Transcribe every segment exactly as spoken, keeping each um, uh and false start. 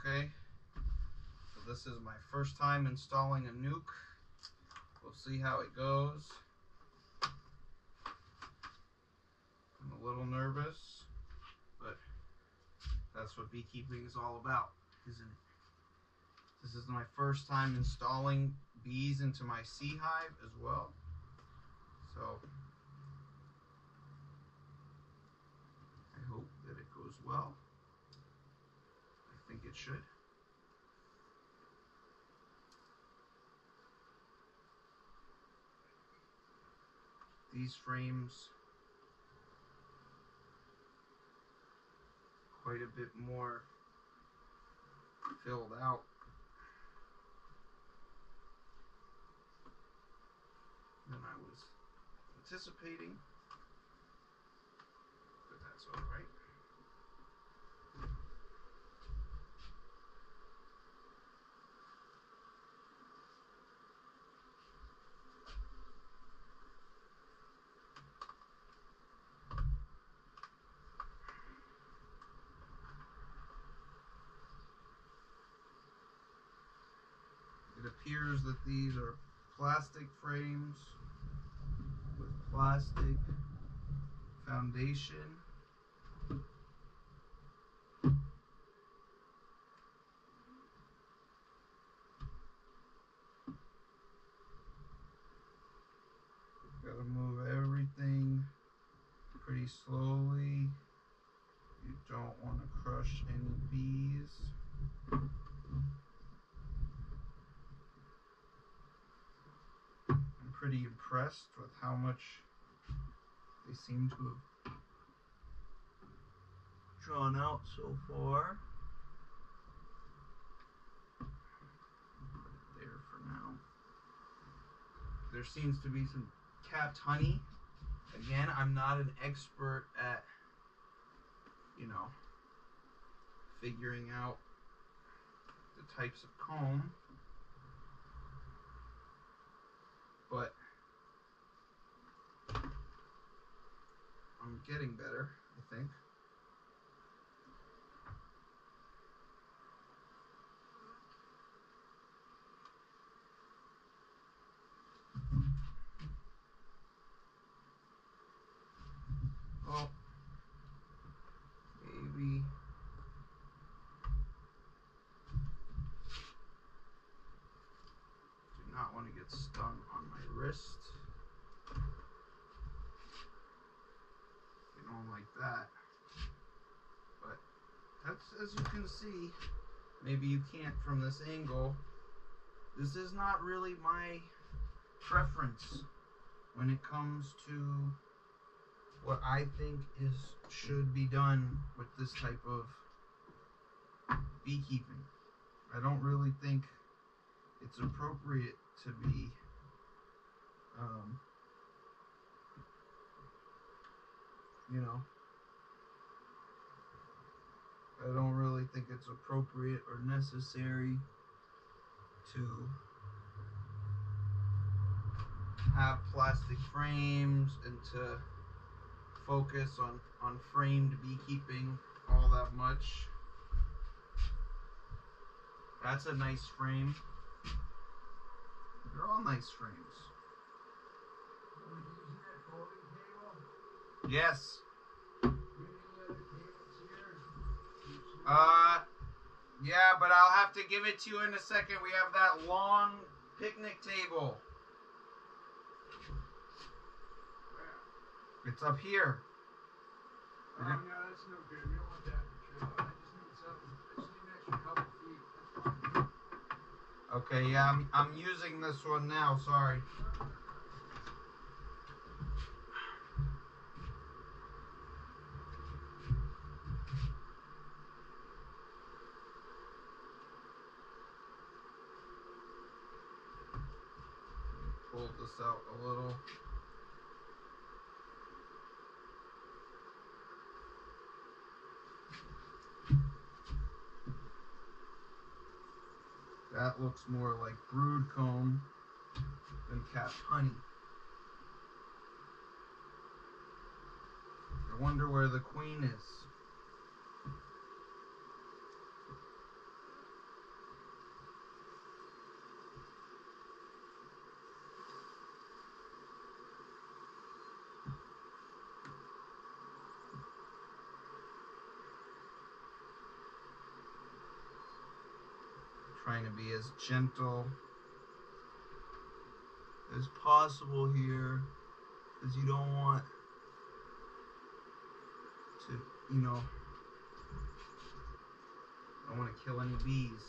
Okay, so this is my first time installing a nuke. We'll see how it goes. I'm a little nervous, but that's what beekeeping is all about, isn't it? This is my first time installing bees into my C hive as well. So I hope that it goes well. I think it should. These frames quite a bit more filled out than I was anticipating, but that's all right. It appears that these are plastic frames with plastic foundation. Gotta move everything pretty slowly. You don't want to crush any bees. I'm pretty impressed with how much they seem to have drawn out so far. Put it there for now. There seems to be some capped honey. Again, I'm not an expert at, you know, figuring out the types of comb, but I'm getting better, I think. Oh, maybe. Do not want to get stung on my wrist. You don't like that. But that's, as you can see, maybe you can't from this angle. This is not really my preference when it comes to what I think is should be done with this type of beekeeping. I don't really think it's appropriate to be um, you know, I don't really think it's appropriate or necessary to have plastic frames and to focus on, on framed beekeeping all that much. That's a nice frame. They're all nice frames. Yes. Uh, yeah, but I'll have to give it to you in a second. We have that long picnic table. It's up here. Oh, no, that's no good. We don't want that in the tree. I just need something. I just need an extra couple feet. That's fine. Okay, yeah, I'm, I'm using this one now. Sorry. Pull this out a little. That looks more like brood comb than capped honey. I wonder where the queen is. trying to be as gentle as possible here, because you don't want to, you know, don't want to kill any bees.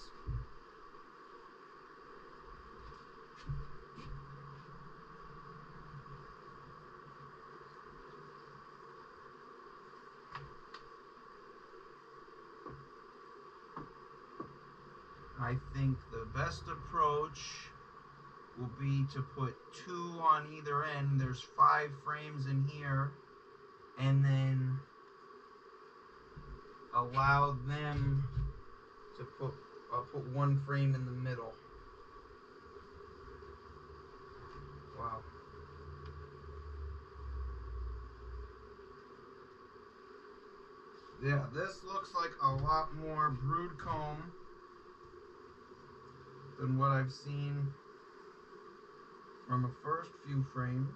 I think the best approach will be to put two on either end. There's five frames in here, and then allow them to put, I'll put one frame in the middle. Wow. Yeah, this looks like a lot more brood comb than what I've seen from the first few frames.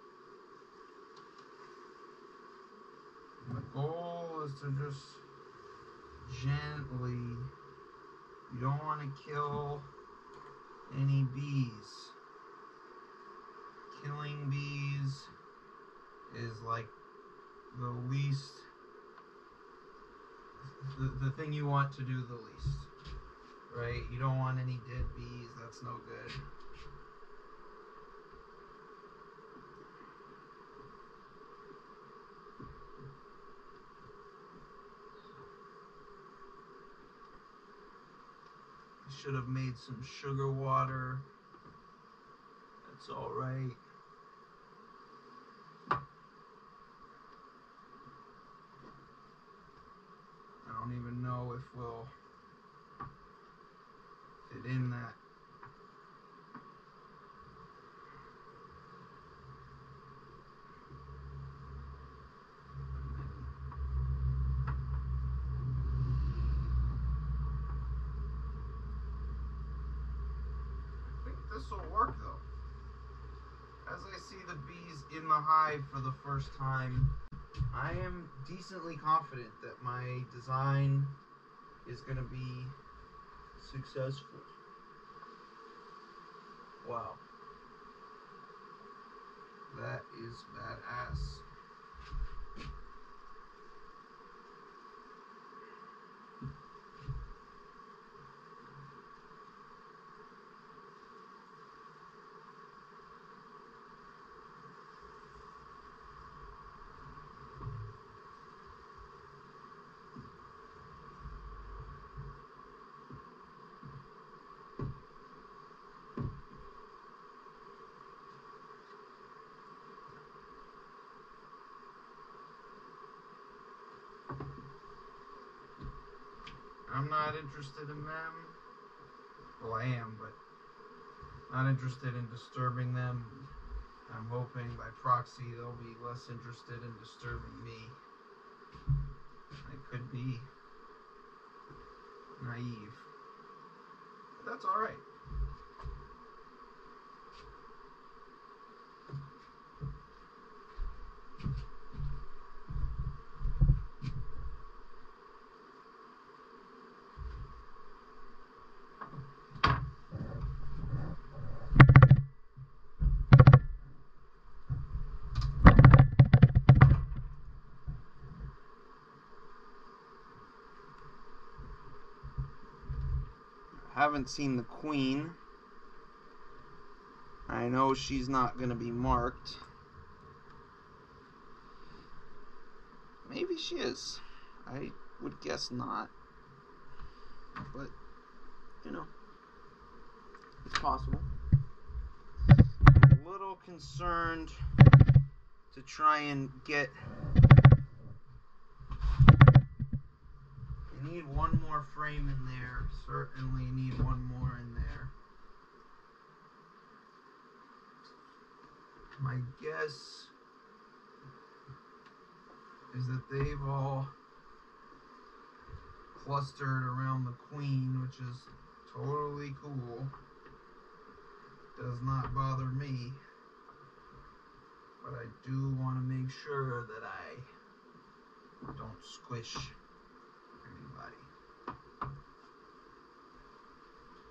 And the goal is to just gently, you don't want to kill any bees. Killing bees is like the least, the, the thing you want to do the least, right? You don't want any dead bees, that's no good. Should have made some sugar water. That's all right. I don't even know if we'll fit in that. This will work though. As I see the bees in the hive for the first time, I am decently confident that my design is going to be successful. Wow. That is badass. I'm not interested in them. Well, I am, but not interested in disturbing them. I'm hoping by proxy they'll be less interested in disturbing me. I could be naive, but that's all right. Haven't seen the queen. I know she's not going to be marked. Maybe she is. I would guess not. But, you know, it's possible. I'm a little concerned to try and get... I need one more frame in there. Certainly need one more in there. My guess is that they've all clustered around the queen, which is totally cool. Does not bother me. But I do want to make sure that I don't squish anybody.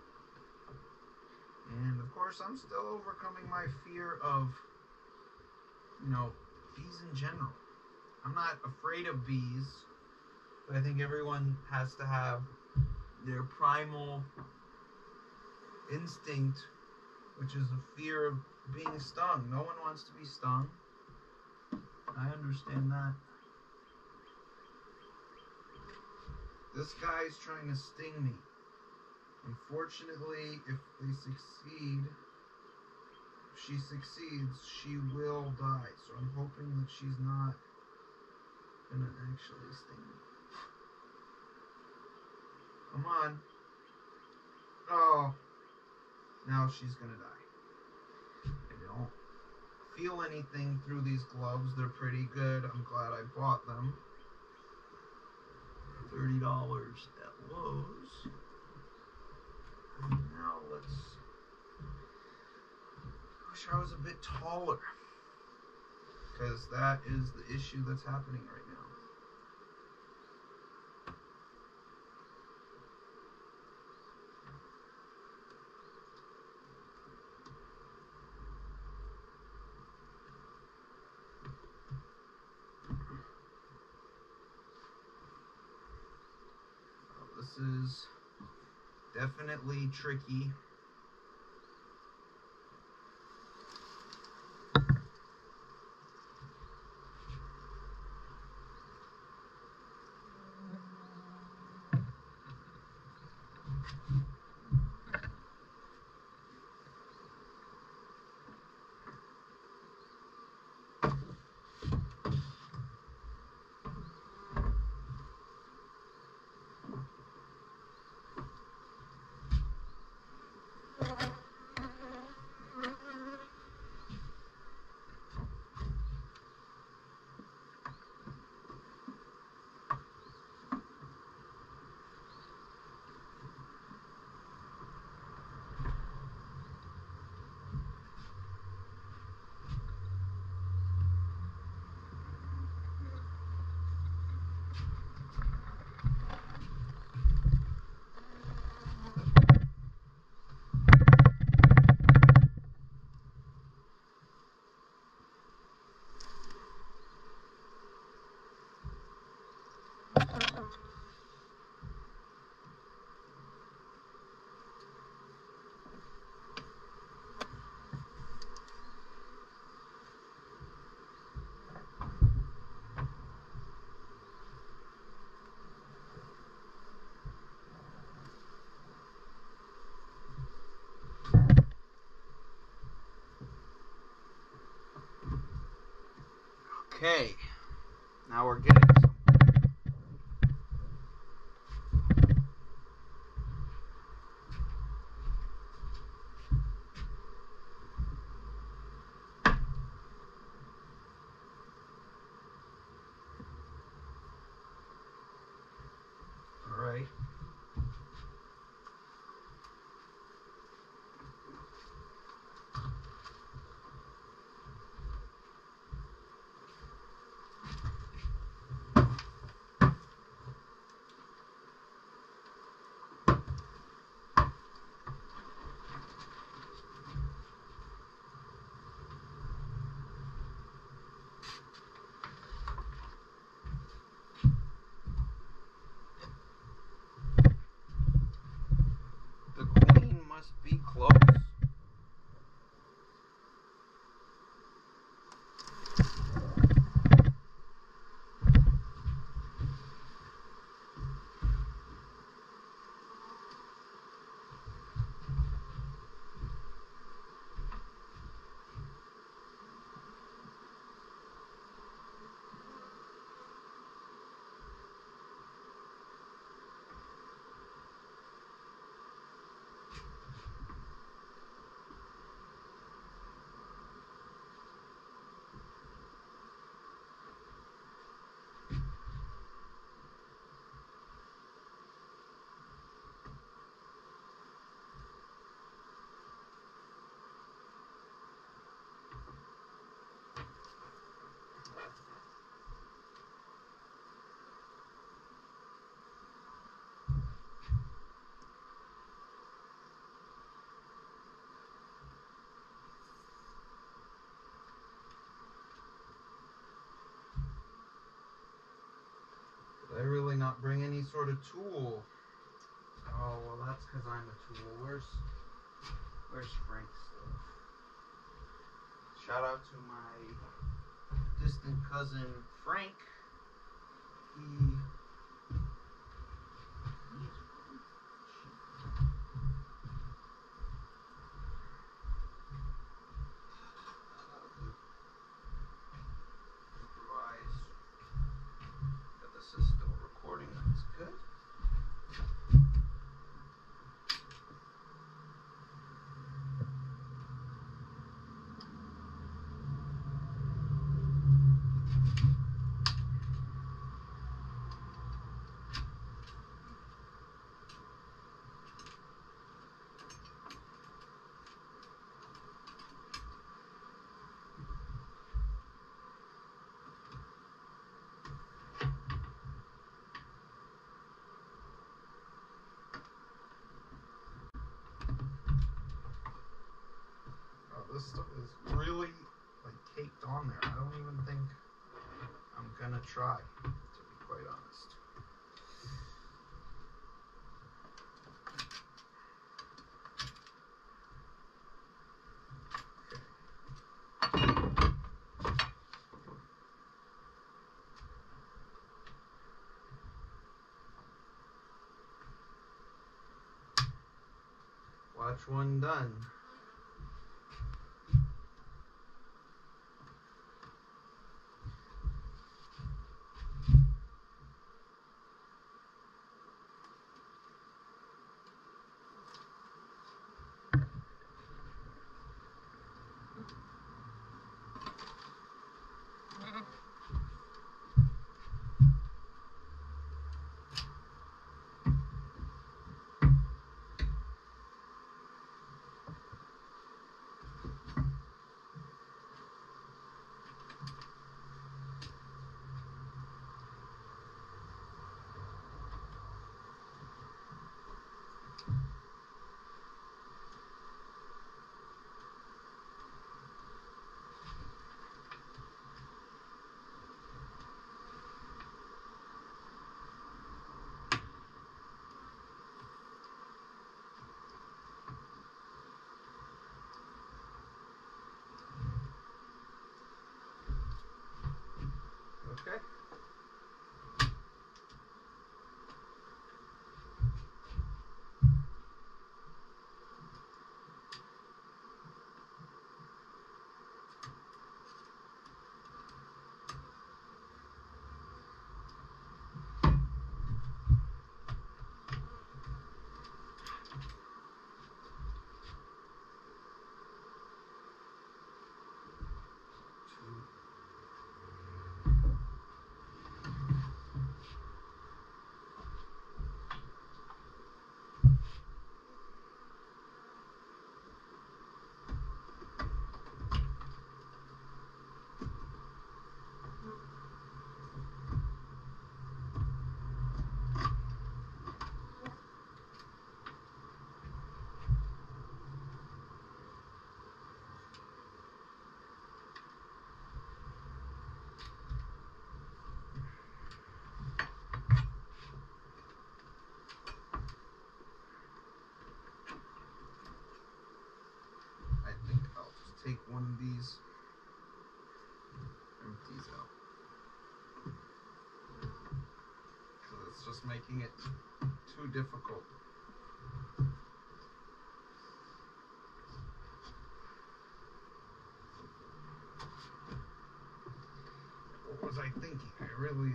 course, I'm still overcoming my fear of, you know, bees in general. I'm not afraid of bees, but I think everyone has to have their primal instinct, which is a fear of being stung. No one wants to be stung. I understand that. This guy's trying to sting me. Unfortunately, if they succeed, if she succeeds, she will die. So I'm hoping that she's not gonna actually sting me. Come on. Oh. Now she's gonna die. I don't feel anything through these gloves. They're pretty good. I'm glad I bought them. thirty dollars at Lowe's. And now let's... I wish I was a bit taller. Because that is the issue that's happening right now. This is definitely tricky. Okay, now we're getting somewhere. All right. not bring any sort of tool. Oh, well, that's because I'm a tool. Where's, where's Frank's stuff? Shout out to my distant cousin, Frank. He... improvise. That this is still recording. That's good. This stuff is really like caked on there. I don't even think I'm gonna try, to be quite honest. Okay. Watch one done. Okay. Take one of these empties out, because it's just making it too difficult. What was I thinking? I really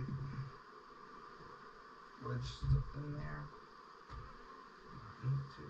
wedged stuff in there. I need to.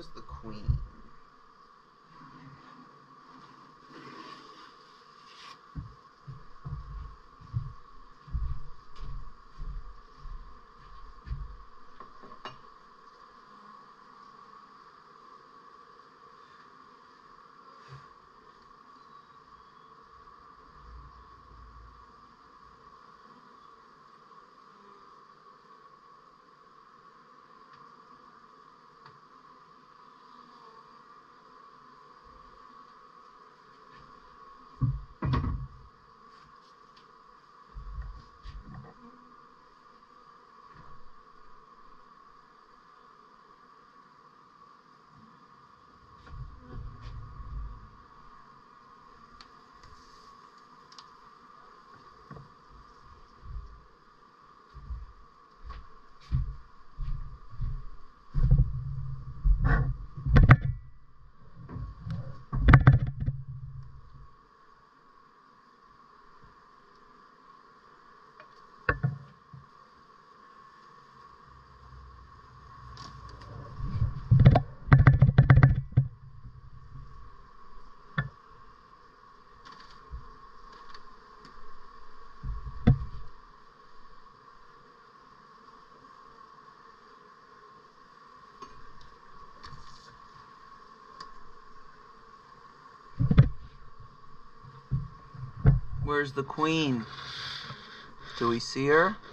is the queen? Where's the queen? Do we see her?